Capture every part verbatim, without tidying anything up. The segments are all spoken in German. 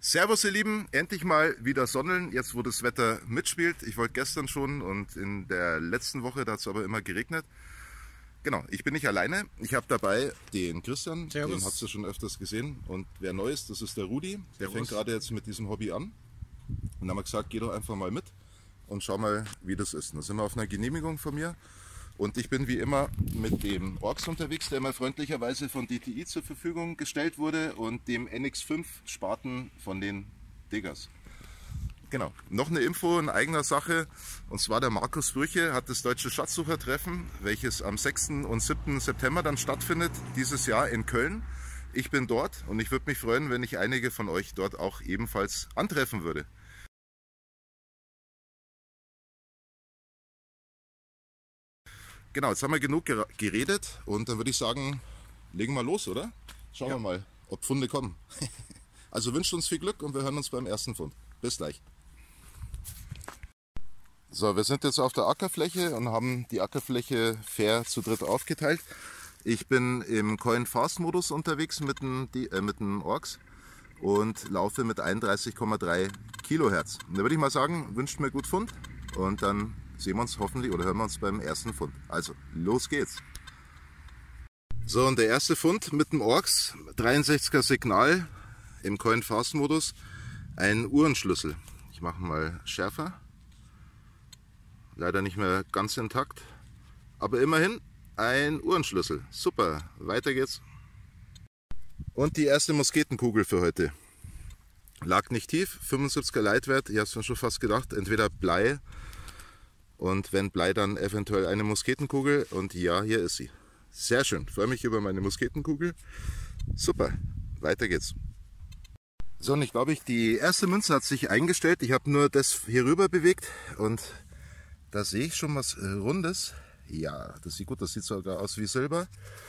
Servus ihr Lieben, endlich mal wieder Sonneln, jetzt wo das Wetter mitspielt. Ich wollte gestern schon und in der letzten Woche, da hat es aber immer geregnet. Genau, ich bin nicht alleine, ich habe dabei den Christian, Servus. Den habt ihr schon öfters gesehen. Und wer neu ist, das ist der Rudi, der Servus. fängt gerade jetzt mit diesem Hobby an. Und dann haben wir gesagt, geh doch einfach mal mit und schau mal, wie das ist. Da sind wir auf einer Genehmigung von mir. Und ich bin wie immer mit dem Orks unterwegs, der mir freundlicherweise von D T I zur Verfügung gestellt wurde, und dem N X fünf Spaten von den Diggers. Genau. Noch eine Info in eigener Sache, und zwar der Markus Brüche hat das Deutsche Schatzsuchertreffen, welches am sechsten und siebten September dann stattfindet, dieses Jahr in Köln. Ich bin dort und ich würde mich freuen, wenn ich einige von euch dort auch ebenfalls antreffen würde. Genau, jetzt haben wir genug geredet und dann würde ich sagen, legen wir los, oder? Schauen ja. wir mal, ob Funde kommen. Also wünscht uns viel Glück und wir hören uns beim ersten Fund. Bis gleich. So, wir sind jetzt auf der Ackerfläche und haben die Ackerfläche fair zu dritt aufgeteilt. Ich bin im Coin-Fast-Modus unterwegs mit dem, äh, mit dem Orks und laufe mit einunddreißig Komma drei Kilohertz. Und da würde ich mal sagen, wünscht mir gut Fund und dann sehen wir uns hoffentlich oder hören wir uns beim ersten Fund. Also, los geht's! So, und der erste Fund mit dem Orks, dreiundsechziger Signal im Coin-Fast-Modus, ein Uhrenschlüssel. Ich mache mal schärfer. Leider nicht mehr ganz intakt, aber immerhin ein Uhrenschlüssel. Super, weiter geht's. Und die erste Musketenkugel für heute. Lag nicht tief, fünfundsiebziger Leitwert, ich habe es mir schon fast gedacht, entweder Blei, und wenn Blei, dann eventuell eine Musketenkugel, und ja, hier ist sie. Sehr schön, freue mich über meine Musketenkugel. Super, weiter geht's. So, und ich glaube, ich, die erste Münze hat sich eingestellt. Ich habe nur das hier rüber bewegt und da sehe ich schon was Rundes. Ja, das sieht gut, das sieht sogar aus wie Silber.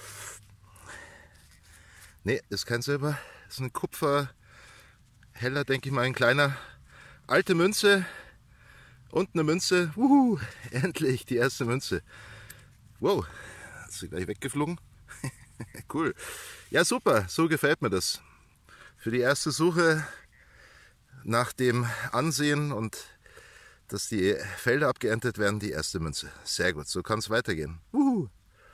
Ne, ist kein Silber, ist ein Kupfer, heller, denke ich mal, ein kleiner. Alte Münze. Und eine Münze, wuhu, endlich die erste Münze. Wow, ist sie gleich weggeflogen. Cool. Ja, super, so gefällt mir das. Für die erste Suche nach dem Ansehen und dass die Felder abgeerntet werden, die erste Münze. Sehr gut, so kann es weitergehen. Wuhu.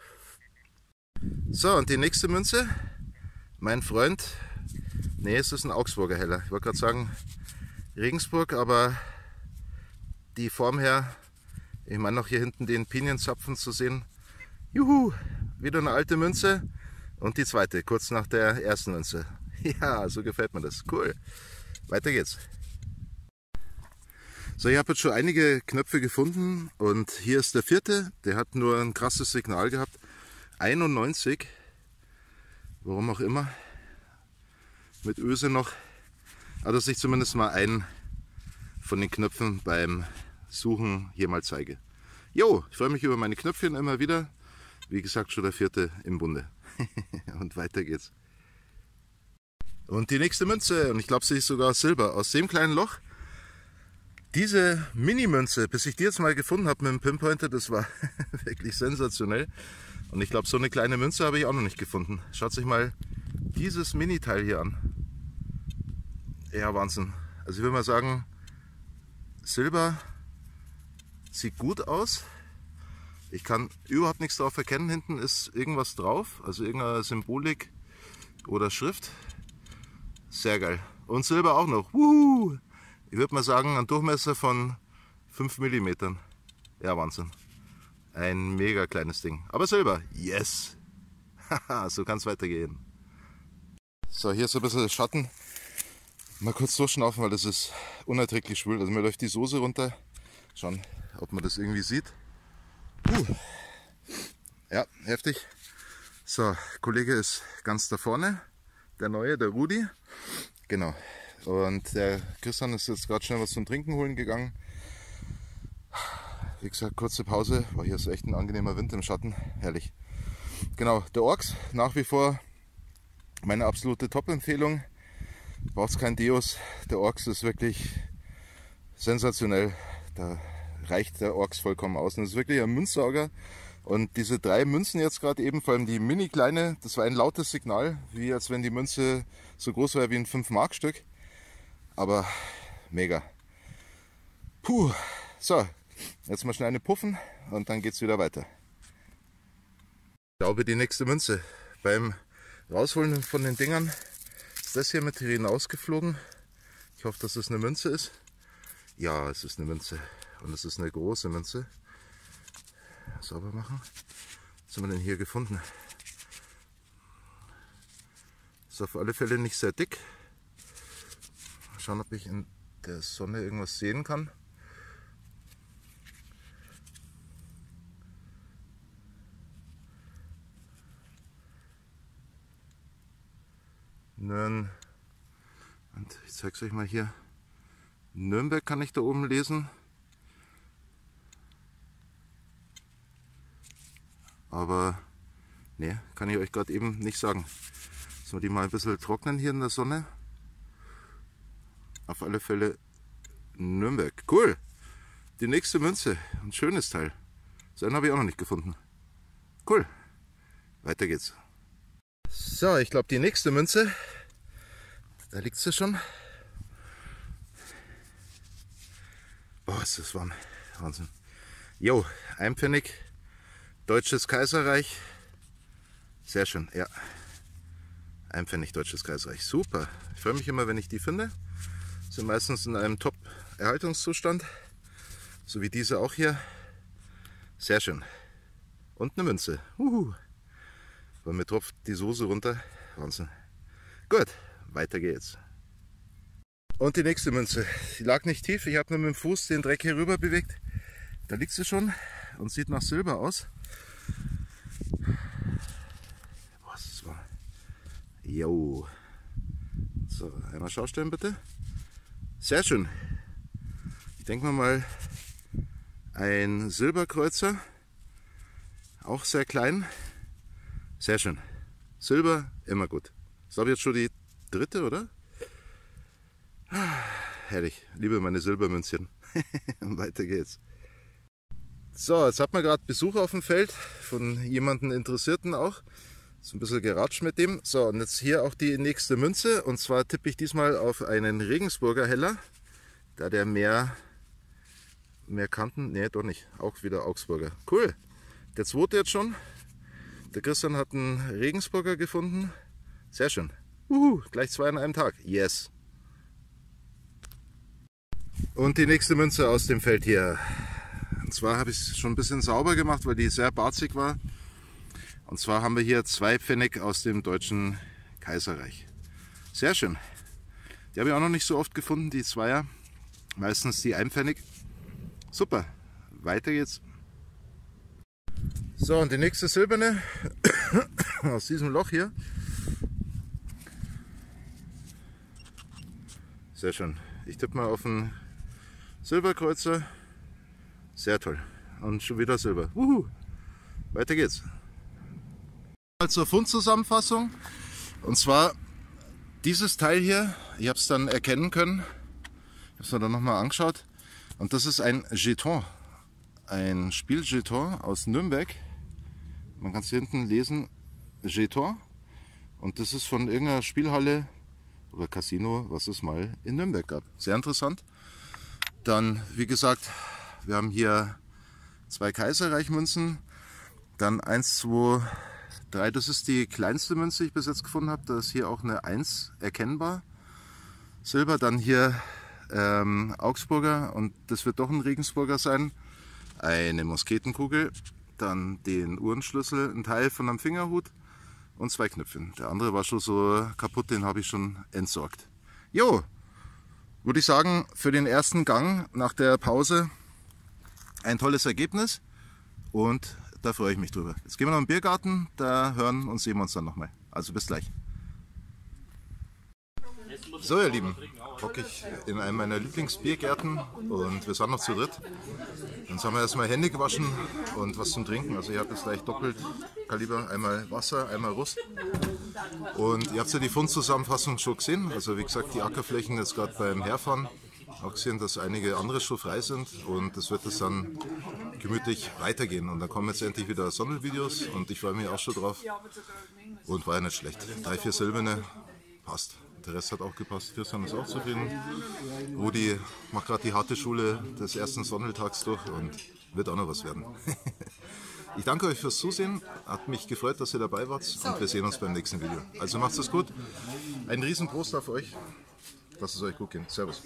So, und die nächste Münze, mein Freund, nee, es ist ein Augsburger Heller. Ich wollte gerade sagen Regensburg, aber die Form her, ich meine noch hier hinten den Pinienzapfen zu sehen. Juhu, wieder eine alte Münze und die zweite, kurz nach der ersten Münze. Ja, so gefällt mir das. Cool. Weiter geht's. So, ich habe jetzt schon einige Knöpfe gefunden und hier ist der vierte. Der hat nur ein krasses Signal gehabt. einundneunzig, warum auch immer. Mit Öse noch. Aber dass ich zumindest mal einen von den Knöpfen beim Suchen hier mal zeige. Jo, ich freue mich über meine Knöpfchen immer wieder. Wie gesagt, schon der vierte im Bunde. Und weiter geht's. Und die nächste Münze, und ich glaube, sie ist sogar aus Silber, aus dem kleinen Loch. Diese Mini-Münze, bis ich die jetzt mal gefunden habe mit dem Pinpointer, das war wirklich sensationell. Und ich glaube, so eine kleine Münze habe ich auch noch nicht gefunden. Schaut sich mal dieses Mini-Teil hier an. Ja, Wahnsinn. Also ich würde mal sagen, Silber sieht gut aus. Ich kann überhaupt nichts drauf erkennen. Hinten ist irgendwas drauf, also irgendeine Symbolik oder Schrift. Sehr geil. Und Silber auch noch. Wuhu! Ich würde mal sagen, ein Durchmesser von fünf Millimeter. Ja, Wahnsinn. Ein mega kleines Ding. Aber Silber. Yes! Haha, so kann es weitergehen. So, hier ist ein bisschen Schatten. Mal kurz durchschnaufen, weil das ist unerträglich schwül. Also mir läuft die Soße runter. Schauen, ob man das irgendwie sieht. Uh. Ja, heftig. So, Kollege ist ganz da vorne. Der Neue, der Rudi. Genau. Und der Christian ist jetzt gerade schnell was zum Trinken holen gegangen. Wie gesagt, kurze Pause. Boah, hier ist echt ein angenehmer Wind im Schatten. Herrlich. Genau, der Orks, nach wie vor meine absolute Top-Empfehlung. Braucht kein Deus. Der Orks ist wirklich sensationell. Da reicht der Orks vollkommen aus. Und das ist wirklich ein Münzsauger. Und diese drei Münzen jetzt gerade eben, vor allem die mini kleine, das war ein lautes Signal, wie als wenn die Münze so groß wäre wie ein fünf Mark Stück. aber mega. Puh, so, jetzt mal schnell eine puffen und dann geht es wieder weiter. Ich glaube, die nächste Münze. Beim Rausholen von den Dingern ist das hier mit hinausgeflogen. Ich hoffe, dass es eine Münze ist. Ja, es ist eine Münze und es ist eine große Münze. Sauber machen. Was haben wir denn hier gefunden? Ist auf alle Fälle nicht sehr dick. Mal schauen, ob ich in der Sonne irgendwas sehen kann. Nürn, und ich zeige es euch mal hier. Nürnberg kann ich da oben lesen. Aber ne, kann ich euch gerade eben nicht sagen. Sollen wir die mal ein bisschen trocknen hier in der Sonne? Auf alle Fälle Nürnberg. Cool! Die nächste Münze. Ein schönes Teil. So einen habe ich auch noch nicht gefunden. Cool. Weiter geht's. So, ich glaube die nächste Münze. Da liegt sie schon. Boah, ist das warm. Wahnsinn. Jo, ein Pfennig. Deutsches Kaiserreich. Sehr schön, ja. Ein Pfennig Deutsches Kaiserreich. Super. Ich freue mich immer, wenn ich die finde. Sind meistens in einem Top-Erhaltungszustand. So wie diese auch hier. Sehr schön. Und eine Münze. Uhu. Bei mir tropft die Soße runter. Wahnsinn. Gut, weiter geht's. Und die nächste Münze. Die lag nicht tief. Ich habe nur mit dem Fuß den Dreck hier rüber bewegt. Da liegt sie schon und sieht nach Silber aus. Boah, ist das warm. Jo. So, einmal schaustellen bitte. Sehr schön. Ich denke mal ein Silberkreuzer. Auch sehr klein. Sehr schön. Silber, immer gut. Das habe ich jetzt schon die dritte, oder? Herrlich. Liebe meine Silbermünzchen. Weiter geht's. So, jetzt hat man gerade Besuch auf dem Feld von jemandem Interessierten auch. So ein bisschen geratscht mit dem. So, und jetzt hier auch die nächste Münze. Und zwar tippe ich diesmal auf einen Regensburger Heller. Da der mehr, mehr Kanten, ne, doch nicht. Auch wieder Augsburger. Cool. Der zweite jetzt schon. Der Christian hat einen Regensburger gefunden. Sehr schön. Uhu, gleich zwei an einem Tag. Yes. Und die nächste Münze aus dem Feld hier. Und zwar habe ich es schon ein bisschen sauber gemacht, weil die sehr barzig war. Und zwar haben wir hier zwei Pfennig aus dem Deutschen Kaiserreich. Sehr schön. Die habe ich auch noch nicht so oft gefunden, die Zweier. Meistens die Einpfennig. Super. Weiter geht's. So, und die nächste silberne aus diesem Loch hier. Sehr schön. Ich tippe mal auf einen Silberkreuzer. Sehr toll. Und schon wieder Silber. Uhu. Weiter geht's. Zur Fundzusammenfassung. Und zwar dieses Teil hier. Ich habe es dann erkennen können. Ich habe es mir dann nochmal angeschaut. Und das ist ein Jeton. Ein Spieljeton aus Nürnberg. Man kann es hier hinten lesen. Jeton. Und das ist von irgendeiner Spielhalle oder Casino, was es mal in Nürnberg gab. Sehr interessant. Dann, wie gesagt, wir haben hier zwei Kaiserreichmünzen. Dann eins, zwei, drei. Das ist die kleinste Münze, die ich bis jetzt gefunden habe. Da ist hier auch eine eins erkennbar. Silber. Dann hier ähm, Augsburger. Und das wird doch ein Regensburger sein. Eine Musketenkugel. Dann den Uhrenschlüssel, ein Teil von einem Fingerhut. Und zwei Knöpfchen. Der andere war schon so kaputt, den habe ich schon entsorgt. Jo, würde ich sagen, für den ersten Gang nach der Pause ein tolles Ergebnis und da freue ich mich drüber. Jetzt gehen wir noch in den Biergarten, da hören und sehen wir uns dann nochmal. Also bis gleich. So ihr Lieben, hocke ich in einem meiner Lieblingsbiergärten und wir sind noch zu dritt. Jetzt haben wir erstmal Hände gewaschen und was zum Trinken. Also ich habe jetzt gleich doppelt Kaliber, einmal Wasser, einmal Rust. Und ihr habt ja die Fundzusammenfassung schon gesehen. Also wie gesagt, die Ackerflächen jetzt gerade beim Herfahren. Auch gesehen, dass einige andere schon frei sind und das wird es dann gemütlich weitergehen. Und dann kommen jetzt endlich wieder Sondervideos und ich freue mich auch schon drauf. Und war ja nicht schlecht. Drei, vier silberne, passt. Der Rest hat auch gepasst. Christian ist auch zufrieden. Rudi macht gerade die harte Schule des ersten Sonneltags durch und wird auch noch was werden. Ich danke euch fürs Zusehen. Hat mich gefreut, dass ihr dabei wart und wir sehen uns beim nächsten Video. Also macht's es gut. Ein riesen Prost auf euch. Lasst es euch gut gehen. Servus.